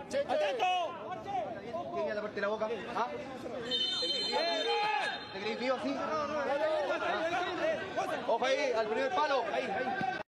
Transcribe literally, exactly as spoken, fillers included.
¡Atento! ¿Quién ya le parte la boca? ¿Ah? ¿Te grifío así? Ojo ahí, al primer palo. Ahí, ahí.